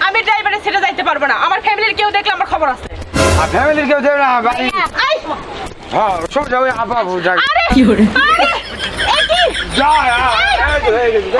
আমি ড্রাইভারের সিটে যাইতে পারবো না। আমার ফ্যামিলির কেউ দেখলে আমার খবর আছে। আর ফ্যামিলির কেউ দেবে না বাড়ি। হ্যাঁ সব যাবে আপা বুঝা কি করে কি যা হয়ে গেছে।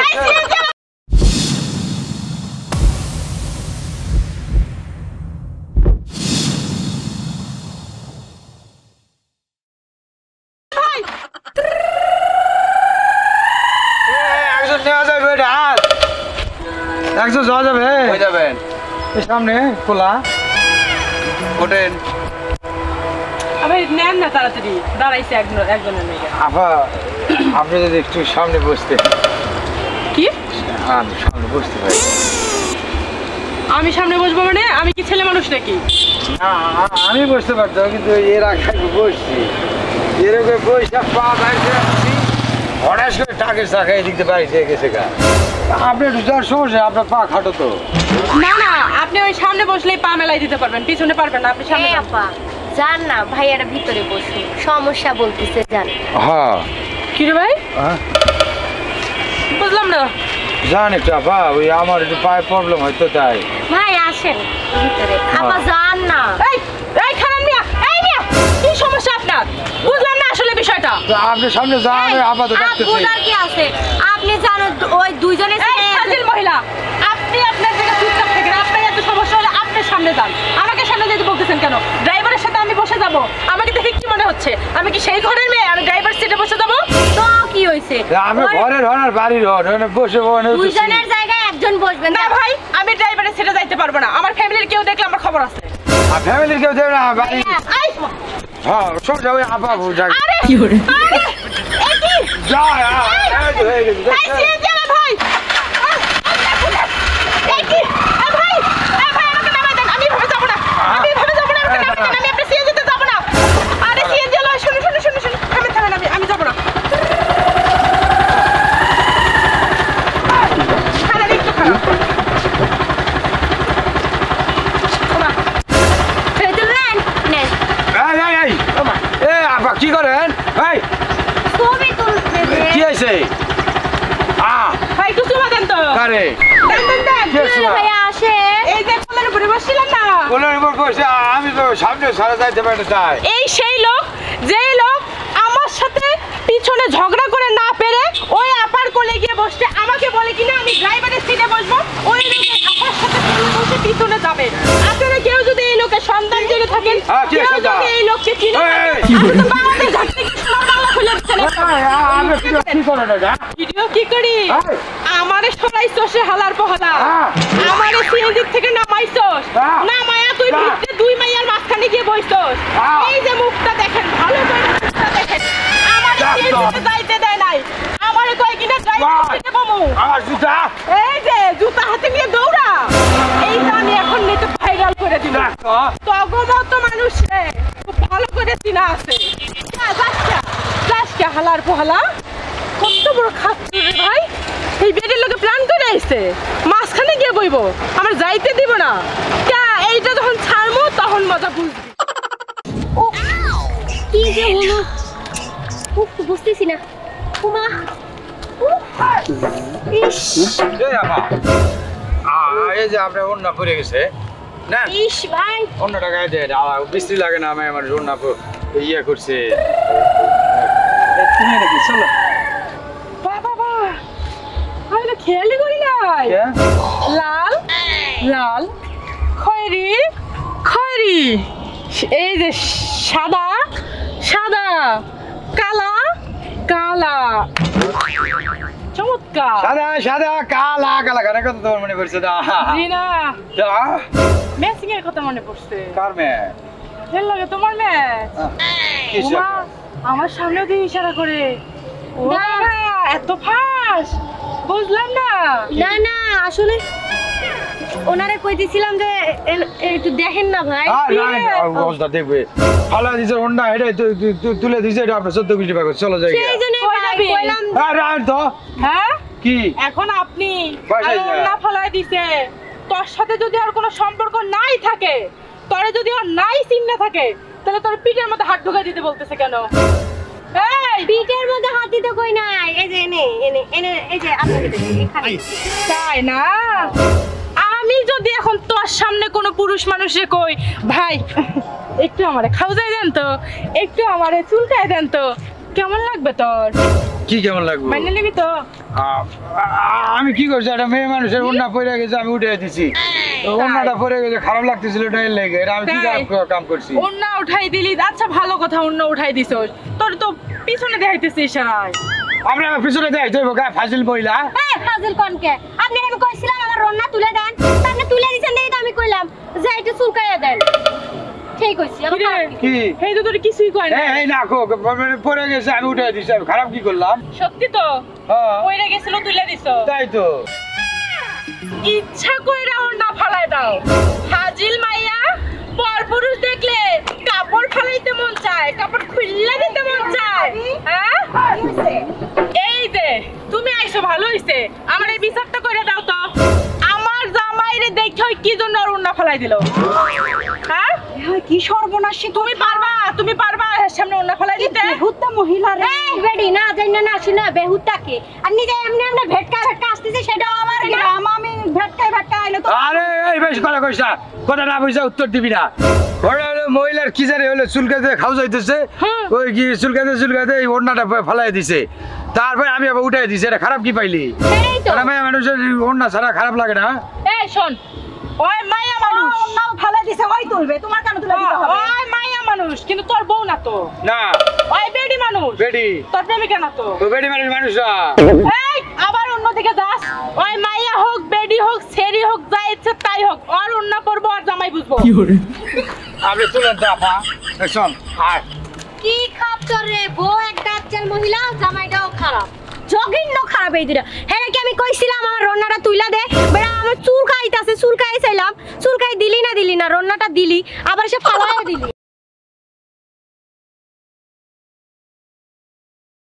একজন যাওয়া যাবে কই যাবেন? সামনে খোলা ওঠেন। আমি নেন না তাড়াতাড়ি, দাঁড়াইছে একজনের মেয়ে। আপা আপনি যদি একটু সামনে বসতে। কি সামনে বসতে পারি? আমি সামনে বসবো মানে আমি কি ছেলে মানুষ নাকি? আমি বসতে পারতাম কিন্তু এর আগে বসছি এরকম বসে পা বাইরে আসছি হঠাৎ করে টাকের চাকা এদিক দিয়ে বাড়িতে গেছে গা। আপনি যাওয়ার সমস্যা আপনার পা খাটো তো। না না আপনি ওই সামনে বসলেই পা মেলাই দিতে পারবেন, পিছনে পারবেন না। আপনি সামনে আপা যান না, ভাইয়ারা ভিতরে বসুন, সমস্যা বলতেছে যান। হ্যাঁ কি রে ভাই বুঝলাম না। জান একটু আপা ওই আমার একটু পায়ে প্রবলেম হয়তো তাই। ভাই আসেন ভিতরে, আপা যান না। এই এই খারাপ মিয়া, এই মিয়া কি সমস্যা আপনার? বুঝলাম না আসলে বিষয়টা। আপনি সামনে যান আপাতত ডাকতেছি। বুঝার কি আছে, আপনি জানো ওই দুইজনে ফাজিল মহিলা, আপনি আপনার জায়গা চুপচাপ থাকেন। আপনার এত সমস্যা হলে আপনি সামনে যান, আমাকে সামনে যেতে বলতেছেন কেন? ড্রাইভারের সাথে আমি বসে যাব? আমাকে দেখে কি মনে হচ্ছে আমি কি সেই ঘরের মেয়ে আমি ড্রাইভার সিটে বসে যাব? তো কি হইছে, আমি ঘরের হন আর বাড়ির হন বসে দুইজনের জায়গায় একজন বসবেন। না ভাই আমি ড্রাইভারের সিটে যাইতে পারবো না। আমার ফ্যামিলির কেউ দেখলে আমার খবর আছে। আর ফ্যামিলির কেউ দেবে না বাড়ি। হ্যাঁ সব যাবে আপা বুঝা কি করে কি যা হয়ে গেছে। ভাই কি করেন ছবি তুলতে কি হয়েছে? ভাই একটু চুমা দেন তো। কারে ভাইয়া আসে, এই যে কোলের উপরে বসছিলেন না, কোলের উপর বসে আমি তো সামনে সারা যাইতে পারি তাই। এই সেই লোক যেই লোক আমার সাথে পিছনে ঝগড়া করে না পেরে ওই আপার কোলে গিয়ে বসতে আমাকে বলে কিনা আমি ড্রাইভারের সিটে বসবো, ওই লোকে আপার সাথে কোলে বসে পিছনে যাবে। আপনারা কেউ যদি এই লোকের সন্তান জেনে থাকেন, কেউ যদি এই লোককে চিনে থাকেন, আমি তো বাংলাদেশ ঘাটতে কি মালা খুলে দিচ্ছেন। কি করেন এটা? ভিডিও কি করি? আমারে সরাইছস হালার পহলা, আমারে সিএনজি থেকে নামাইছস, নামায়া তুই ভিতরে দুই মাইয়ার মাঝখানে গিয়ে বইছস। এই যে মুখটা দেখেন, ভালো করে মুখটা দেখেন। আমারে সিএনজিতে যাইতে দেয় নাই, আমারে কয় কিনা ড্রাইভার সিটে বমু। জুতা এই যে জুতা হাতে নিয়ে দৌড়া, এইটা আমি এখন নেটে ভাইরাল করে দিল। তগমত মানুষ রে খুব ভালো করে চিনা আছে। যাস হালার পহলা, কত বড় খাচ্ছ রে ভাই। এই বেডের লোকে প্ল্যান করে আইছে মাঝখানে গিয়ে বইব, আমার যাইতে দিব না। এইটা যখন ছাড়বো তখন মজা বুঝবি। কি যে হলো বুঝতেছি না। উমা এই যে আপনার অন্য পড়ে গেছে না, ইস ভাই অন্য টাকায় দেয় বৃষ্টি লাগে না। আমি আমার অন্য ইয়ে করছে তুমি নাকি চলো বাবা আমি তো খেয়ালই করি নাই। লাল লাল খয়েরি খয়েরি, এই যে সাদা সাদা, কালা কালা, চমৎকার। সাদা সাদা কালা কালা কারা কথা তোমার মনে পড়ছে না? জি না, যা ম্যাচিং এর কথা মনে পড়ছে। কার মেয়ে? ভাল লাগে তোমার ম্যাচ। আমার সামনে দিয়ে ইশারা করে, ও বাবা এত ফাঁস বুঝলাম না। না না আসলে ওনারে কইতেছিলাম যে একটু দেখেন না ভাই। অবস্থা দেখবে ভালো দিছে হোন্ডা হেডে তুলে দিছে এটা আপনার 14-20 টাকা চলো যাই। সেই জন্য কইলাম আর তো হ্যাঁ কি এখন আপনি না ফলাই দিছে। তোর সাথে যদি আর কোনো সম্পর্ক নাই থাকে, তোরে যদি আর নাই চিন্তা থাকে, তাহলে তোর পিঠের মধ্যে হাত ঢুকাই দিতে বলতেছে কেন? এই পিঠের মধ্যে হাত দিতে কই নাই, এই যে এনে এনে এনে এই যে আপনাকে এখানে। তাই না, আমি যদি এখন পুরুষ মানুষে কই ভাই একটু আমারে খাওয়াই দেন তো, একটু আমারে চুলকায় দেন তো, কেমন লাগবে তোর? কি কেমন লাগবে? মাইনে নিবি তো? আমি কি করছি, একটা মেয়ে মানুষের ওড়না পরে গেছে, আমি উঠে দিছি। তো ওড়নাটা পরে গেছে, খারাপ লাগতেছিল, এটা এর লেগে। এটা আমি কি কাম করছি? ওড়না উঠাই দিলি, আচ্ছা ভালো কথা, ওড়না উঠাই দিছস। তোর তো পিছনে দেখাইতেছিস ইশারায়। আমরা আমার পিছনে দেয় যাইব গা, ফাজিল মহিলা। এই ফাজিল কোনকে? আপনি আমি কইছিলাম আমার রন্না তুলে দেন, আপনি তুলে দিছেন এই তো আমি কইলাম যে একটু চুলকাইয়া দেন। ঠিক কইছি কি রে? কি এই তো তোর কিছুই কয় না। এই না খো, পরে গেছে, আমি উঠে দিছি। আমি খারাপ কি করলাম? সত্যি তো? হ্যাঁ কইরা গেছিল তুলে দিছো? তাই তো। ইচ্ছা কইরা ওড়না ফালাই দাও। হাজিল মাইয়া, পরপুরুষ দেখলে কাপড় ফালাইতে মন চায়, কাপড় খুললা দিতে মন চায়। হ্যাঁ এই যে তুমি আইছো, ভালো হইছে। আমার এই বিচারটা কইরা দাও তো, আমার জামাইরে দেখে কি জন্য ওর ওড়না ফালাই দিল? হ্যাঁ কি সর্বনাশী তুমি পারবা, তুমি পারবা এর সামনে ওড়না ফালাই দিতে? বেহুত্তা মহিলা রে। এই বেডি না জানি না শুনে বেহুত্তাকে আর নিজে এমনি এমনি ভেটকা ভেটকা আসতেছে, সেটাও আমার গ্রাম। আমি ভেটকায় ভেটকা আইলো তো। আরে এই বেশ কথা কইছ না, কথা না বুঝা উত্তর দিবি না। ওরা হলো মহিলার কি জানে হলো চুলকাতে খাওয়া যাইতেছে, ওই কি চুলকাতে এই ওড়নাটা ফালাই দিছে। তারপরে আমি আবার উঠাই দিছি। এটা খারাপ কি পাইলি? এই তো আরে মেয়ে মানুষের ওড়না ছাড়া খারাপ লাগে না? এই শোন, ওই মাইয়া মানুষ, নাও ফালা দিছে, ওই তুলবে, তোমার কেন তুলে দিতে হবে? ওই মাইয়া মানুষ, কিন্তু তোর বউ না তো। না ওই বেডি মানুষ, বেডি, তোর প্রেমিকা না তো। ও বেডি মানুষ না। এই আবার অন্যদিকে যাস। ওই মাইয়া হোক, বেডি হোক, সেরি হোক, যা ইচ্ছে তাই হোক, ওর অন্য করবো আর জামাই বুঝবো। আপনি তুলেন তো আপা, শোন আর কি খাপ তোর রে? বউ একটা আচ্ছাল মহিলা, জামাইটাও খারাপ, জঘন্য খারাপ এই দুটা। হ্যাঁ কি আমি কইছিলাম আমার রন্নাটা তুইলা দে, বেড়া আমার চুল খাইতাছে, চুল খাই চাইলাম, চুল খাই দিলি না রন্নাটা দিলি, আবার সে ফালাইয়া দিলি।